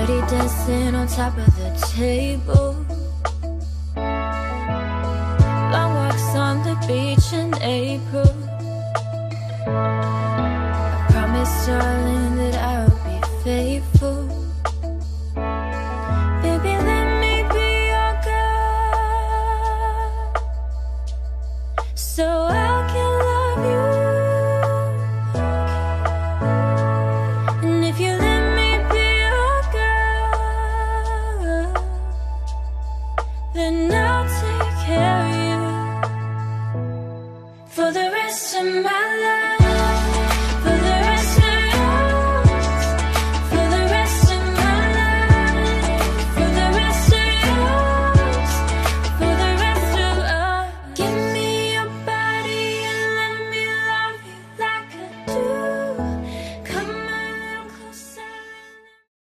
Dirty dancing on top of the table. Long walks on the beach in April. I promise, darling, that I'll be faithful.